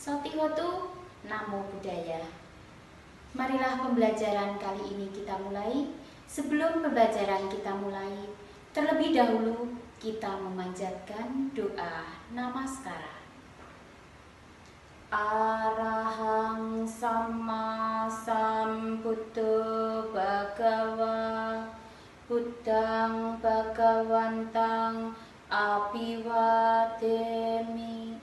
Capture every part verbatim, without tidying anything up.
Sotihotu Namo Buddhaya. Marilah pembelajaran kali ini kita mulai. Sebelum pembelajaran kita mulai, terlebih dahulu kita memanjatkan doa namaskara. Arahang Sama Sambuddho Bhagava Buddhang Bhagavantang Abhiwademi.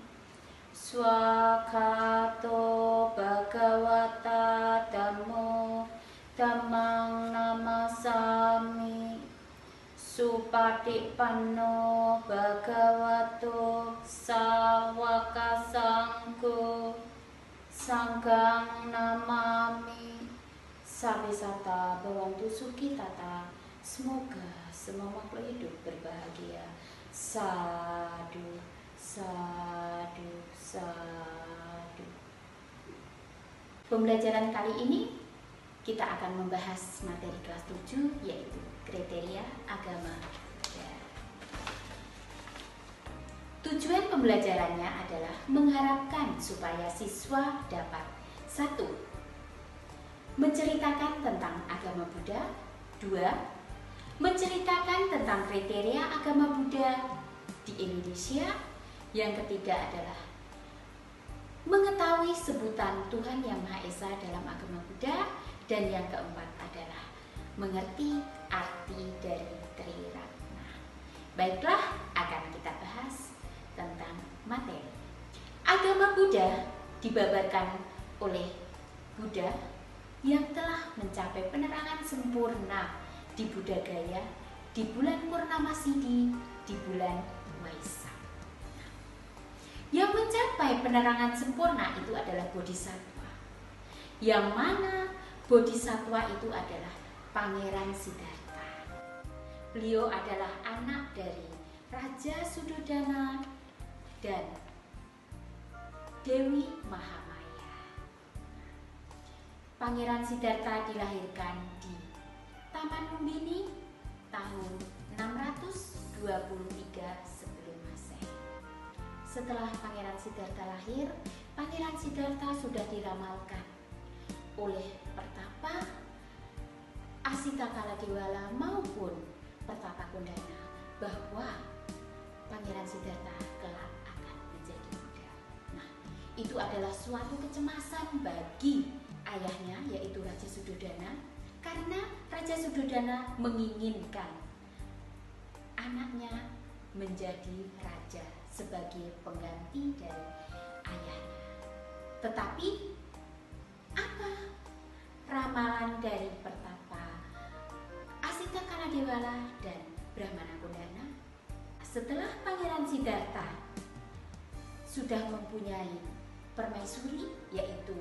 Swakato Bhagavata Dhammo Dhammang Namasami. Supatipanno Bhagavato Sawaka Sangho Sanghang Namami. Sawisata Bhawantu Sukhitata. Semoga semua makhluk hidup berbahagia. Sadu, sadu, sadu. Pembelajaran kali ini kita akan membahas materi kelas tujuh, yaitu kriteria agama Buddha. Tujuan pembelajarannya adalah mengharapkan supaya siswa dapat satu. Menceritakan tentang agama Buddha. Dua. Menceritakan tentang kriteria agama Buddha di Indonesia. Yang ketiga adalah mengetahui sebutan Tuhan Yang Maha Esa dalam agama Buddha. Dan yang keempat adalah mengerti arti dari Triratna. Baiklah, akan kita bahas tentang materi. Agama Buddha dibabarkan oleh Buddha yang telah mencapai penerangan sempurna di Buddha Gaya, di bulan Purnama Sidhi, di bulan Waisak. Yang mencapai penerangan sempurna itu adalah Bodhisattva, yang mana Bodhisattva itu adalah Pangeran Siddhartha. Beliau adalah anak dari Raja Suddhodana dan Dewi Mahamaya. Pangeran Siddhartha dilahirkan di Taman Lumbini tahun enam ratus dua puluh tiga sebelum Masehi. Setelah Pangeran Siddhartha lahir, Pangeran Siddhartha sudah diramalkan oleh Pertapa Asita Kaladewala maupun Pertapa Kundana bahwa Pangeran Siddhartha kelak akan menjadi Buddha. Nah, itu adalah suatu kecemasan bagi ayahnya, yaitu Raja Suddhodana, karena Raja Suddhodana menginginkan anaknya menjadi raja sebagai pengganti dari ayahnya. Tetapi apa ramalan dari Pertapa Asita Kaladewala dan Brahmana Kundana? Setelah Pangeran Siddhartha sudah mempunyai permaisuri, yaitu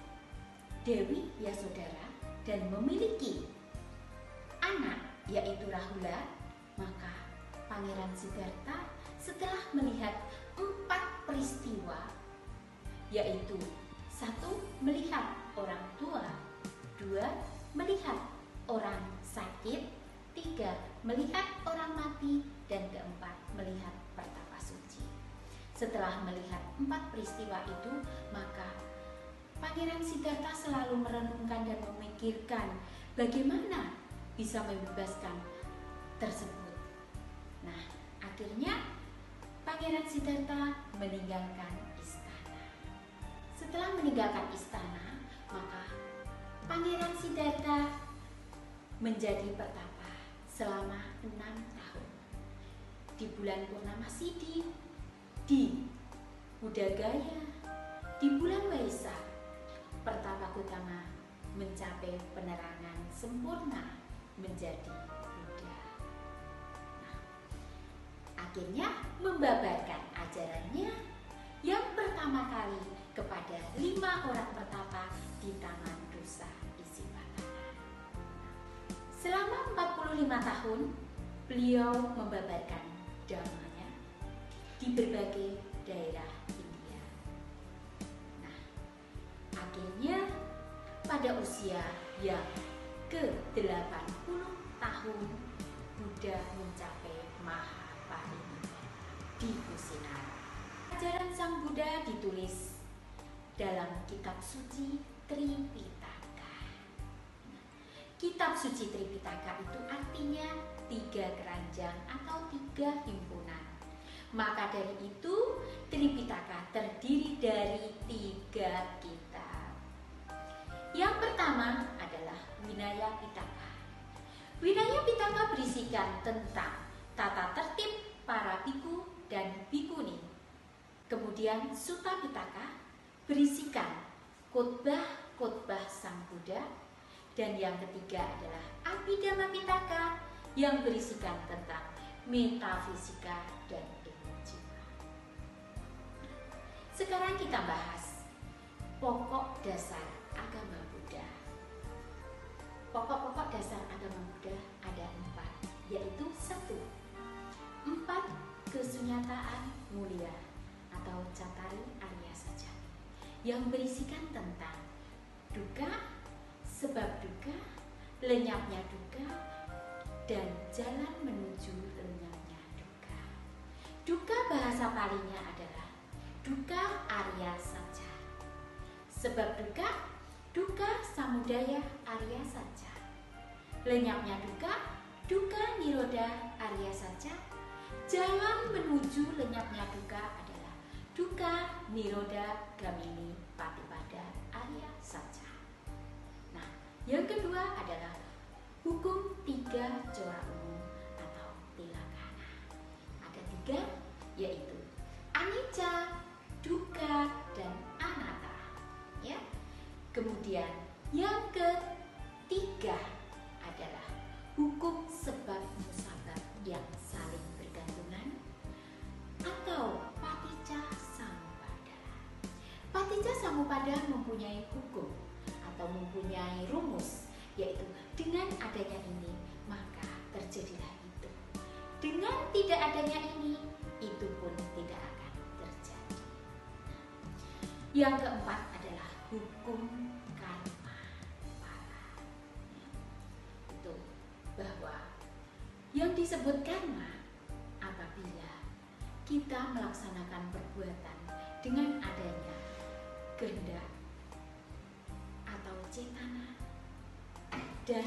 Dewi Yasodhara, dan memiliki anak, yaitu Rahula, maka Pangeran Siddhartha setelah melihat empat peristiwa, yaitu satu, melihat orang tua, dua, melihat orang sakit, tiga, melihat orang mati, dan keempat, melihat pertapa suci. Setelah melihat empat peristiwa itu, maka Pangeran Siddhartha selalu merenungkan dan memikirkan bagaimana bisa membebaskan tersebut. Nah, akhirnya Pangeran Siddhartha meninggalkan istana. Setelah meninggalkan istana, maka Pangeran Siddhartha menjadi pertapa selama enam tahun di bulan Purnama Sidhi, di Buddha Gaya, di bulan Waisak. Pertapa Gautama mencapai penerangan sempurna menjadi Buddha. Nah, akhirnya membabarkan ajarannya yang pertama kali kepada lima orang pertapa di Taman Rusa Isipatana. Selama empat puluh lima tahun, beliau membabarkan dhammanya di berbagai daerah India. Nah, akhirnya pada usia yang ke delapan puluh tahun, Buddha mencapai Mahaparinibbana di Kusinara. Ajaran Sang Buddha ditulis dalam kitab suci Tripitaka. Kitab suci Tripitaka itu artinya tiga keranjang atau tiga himpunan. Maka dari itu Tripitaka terdiri dari tiga kitab. Yang pertama adalah Winaya Pitaka. Winaya Pitaka berisikan tentang tata tertib para biku dan bikuni. Kemudian Sutta Pitaka berisikan khotbah-khotbah Sang Buddha. Dan yang ketiga adalah Abhidhamma Pitaka yang berisikan tentang metafisika dan ilmu jiwa. Sekarang kita bahas pokok dasar agama Buddha. Pokok-pokok dasar agama Buddha ada empat, yaitu satu, empat kesunyataan mulia atau Cattari Arya Saja yang berisikan tentang duka, sebab duka, lenyapnya duka, dan jalan menuju lenyapnya duka. Duka bahasa palingnya adalah duka Arya Saja. Sebab duka, duka samudaya Arya Saja. Lenyapnya duka, duka niroda Arya Saja. Jalan menuju lenyapnya duka adalah duka niroda gamini patipada Arya Saja. Nah, yang kedua adalah hukum tiga corak umum atau tilakana. Ada tiga, yaitu anicca, dukkha, dan anatta. Ya. Kemudian yang ketiga adalah hukum sebab musabab yang saling bergantungan atau paticca samuppada. Paticca samuppada mempunyai hukum atau mempunyai rumus, yaitu dengan adanya ini maka terjadilah itu. Dengan tidak adanya ini, itu pun tidak akan terjadi. Yang keempat adalah hukum karma pala. Itu bahwa yang disebut karma apabila kita melaksanakan perbuatan dengan adanya kehendak atau cetana dan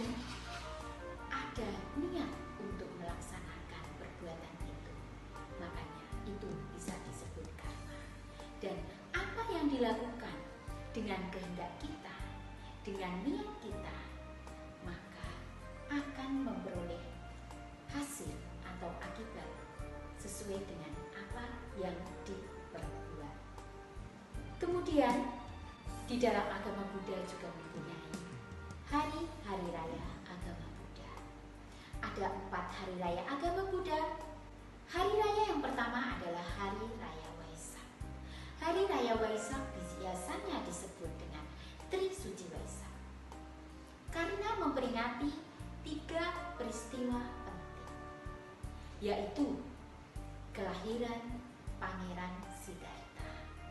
ada niat untuk melaksanakan perbuatan itu, makanya itu bisa disebut karma. Dan apa yang dilakukan dengan kehendak kita, dengan niat kita, maka akan memperoleh hasil atau akibat sesuai dengan apa yang diperbuat. Kemudian di dalam agama Buddha juga mempunyai hari-hari raya agama Buddha. Ada empat hari raya agama Buddha. Hari raya yang pertama adalah hari raya Waisak. Hari raya Waisak biasanya disebut dengan Tri Suci Waisak karena memperingati tiga peristiwa penting, yaitu kelahiran Pangeran Siddhartha,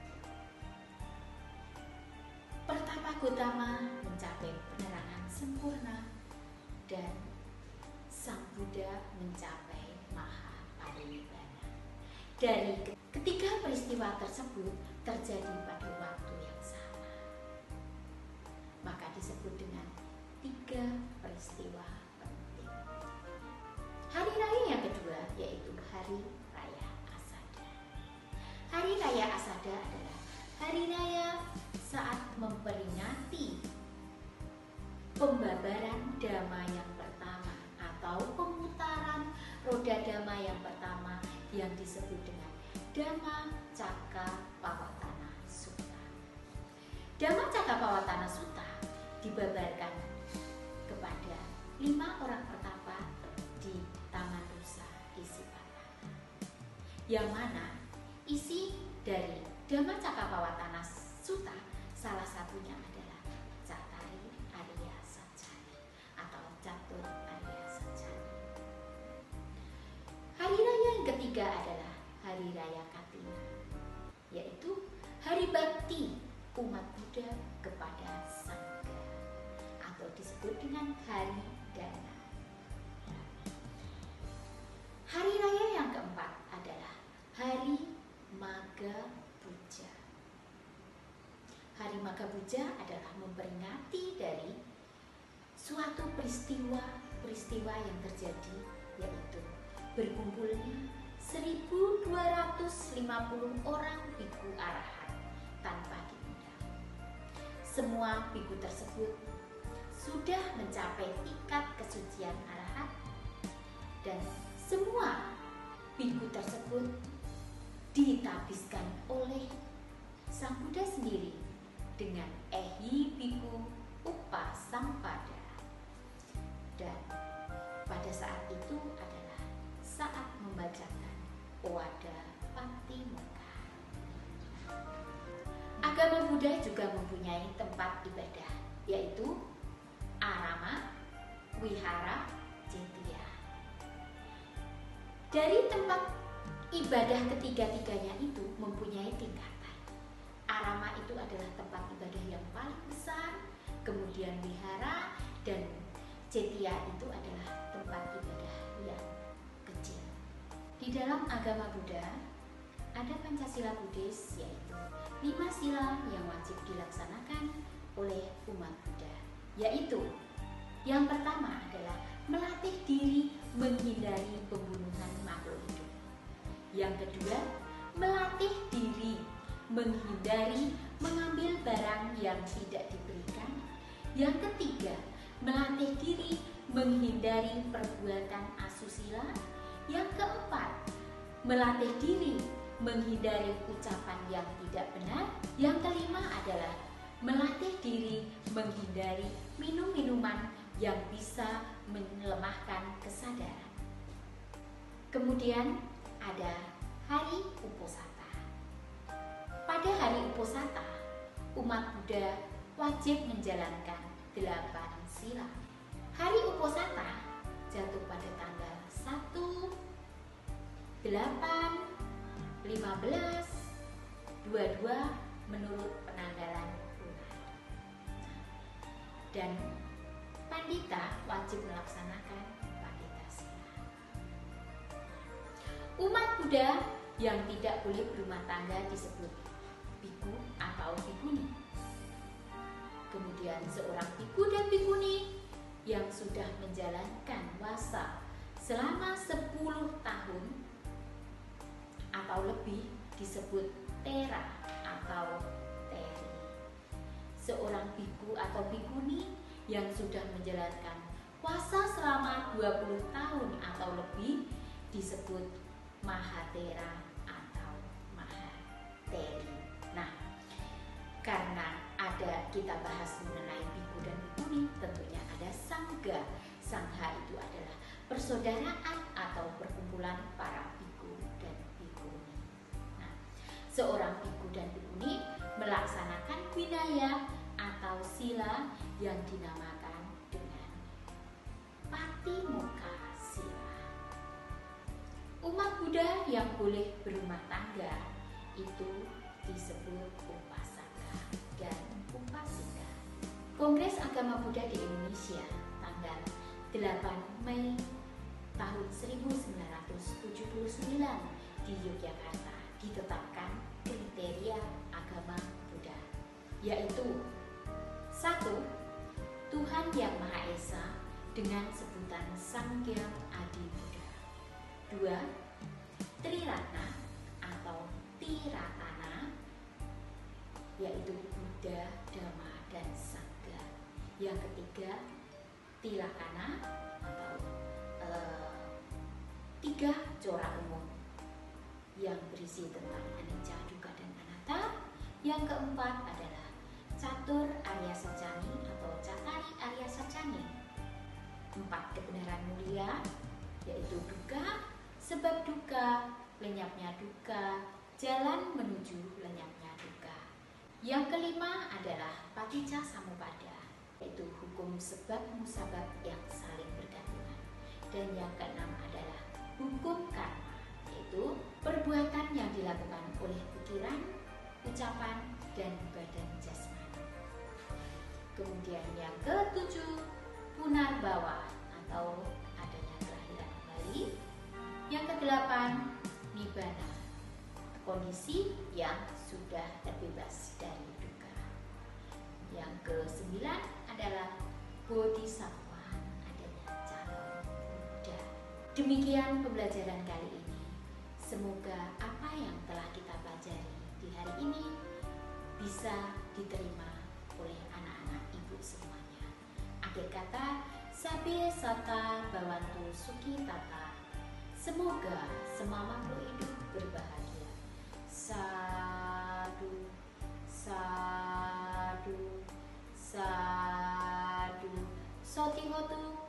Pertapa Gotama mencapai penerangan sempurna, dan Sang Buddha mencapai maha parinibbana. Dari ketiga peristiwa tersebut terjadi pada waktu yang sama, maka disebut dengan tiga peristiwa penting. Hari raya yang kedua yaitu Hari Raya Asada. Hari Raya Asada adalah hari raya saat memperingati pembabaran Dhamma yang pertama atau pemutaran roda Dhamma yang pertama yang disebut dengan Dhammacakkappavattana Sutta. Dhammacakkappavattana Sutta dibabarkan kepada lima orang pertapa di Taman Rusa Isipatana, yang mana isi dari Dhammacakkappavattana Sutta salah satunya adalah Cattari Arya Sajjana atau Catur Arya Sajjana. Hari raya yang ketiga adalah Hari Raya Katina, yaitu hari bakti umat Buddha kepada Sangha atau disebut dengan Hari Dana. Hari raya yang keempat adalah Hari Magha Puja. Maga Puja adalah memperingati dari suatu peristiwa-peristiwa yang terjadi, yaitu berkumpulnya seribu dua ratus lima puluh orang biku arahat tanpa diundang. Semua biku tersebut sudah mencapai tingkat kesucian arahat dan semua biku tersebut ditabiskan oleh Sang Buddha sendiri dengan Ehi Biku Upasampada. Dan pada saat itu adalah saat membacakan Owada Patimokkha. Agama Buddha juga mempunyai tempat ibadah, yaitu Arama, Wihara, Cetya. Dari tempat ibadah ketiga-tiganya itu mempunyai tingkatan. Arama itu adalah tempat ibadah yang paling besar, kemudian Wihara dan Cetya itu adalah tempat ibadah yang kecil. Di dalam agama Buddha ada Pancasila Buddhis, yaitu lima sila yang wajib dilaksanakan oleh umat Buddha, yaitu yang pertama adalah melatih diri menghindari pembunuhan makhluk hidup. Yang kedua, melatih diri menghindari mengambil barang yang tidak diberikan. Yang ketiga, melatih diri menghindari perbuatan asusila. Yang keempat, melatih diri menghindari ucapan yang tidak benar. Yang kelima adalah melatih diri menghindari minum-minuman yang bisa melemahkan kesadaran. Kemudian ada Hari Uposatha. Pada Hari Uposatha, umat Buddha wajib menjalankan delapan sila. Hari Uposatha jatuh pada tanggal satu, delapan, lima belas, dua puluh dua menurut penanggalan lunar. Dan pandita wajib melaksanakan pandita sila. Umat Buddha yang tidak boleh berumah tangga disebut biku atau bikuni. Kemudian seorang biku dan bikuni yang sudah menjalankan wasa selama sepuluh tahun atau lebih disebut tera atau teri. Seorang biku atau bikuni yang sudah menjalankan puasa selama dua puluh tahun atau lebih disebut mahatera atau mahateri. Nah, karena ada kita bahas mengenai biku dan bikuni, tentunya ada sangga. Sangha itu adalah persaudaraan atau perkumpulan para biku dan bikuni. Nah, seorang biku dan bikuni melaksanakan winaya atau sila yang dinamakan dengan Patimokkha sila. Umat Buddha yang boleh berumah tangga itu disebut upasaka dan upasika. Kongres Agama Buddha di Indonesia tanggal delapan Mei tahun seribu sembilan ratus tujuh puluh sembilan di Yogyakarta ditetapkan kriteria agama Buddha, yaitu satu. Tuhan Yang Maha Esa dengan sebutan Sanghyang Adi Buddha. Dua. Triratna atau Tiratana, yaitu Buddha, Dhamma, dan Sangha. Yang ketiga, Tilakana atau uh, tiga corak umum yang berisi tentang anicca, dukkha, dan anatta. Yang keempat adalah Catur Arya Sacani atau Catari Arya Sacani. Empat kebenaran mulia, yaitu dukkha, sebab dukkha, lenyapnya dukkha, jalan menuju lenyapnya dukkha. Yang kelima adalah Paticca Samuppada, yaitu hukum sebab musabab yang saling bergantungan. Dan yang keenam adalah hukum karma, yaitu perbuatan yang dilakukan oleh pikiran, ucapan, dan badan jasmani. Kemudian yang ketujuh, punarbawa atau adanya kelahiran kembali. Yang kedelapan, nibbana, kondisi yang sudah terbebas dari dukkha. Yang kesembilan adalah bodhisattva, adanya calon Buddha. Demikian pembelajaran kali ini. Semoga apa yang telah kita pelajari di hari ini bisa diterima oleh anak-anak ibu semuanya. Akhir kata, Sabe Sata Bawantu Suki Tata. Semoga semua makhluk hidup berbahagia. Sadu, sadu, sadu. Sotihotu